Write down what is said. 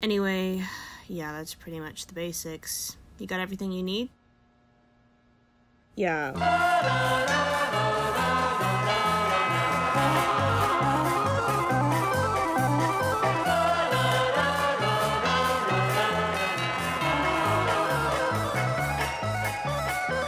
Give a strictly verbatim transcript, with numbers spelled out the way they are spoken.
Anyway, yeah, that's pretty much the basics. You got everything you need? Yeah.